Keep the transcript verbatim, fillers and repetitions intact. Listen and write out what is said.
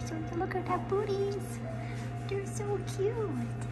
So look at our booties. They're so cute.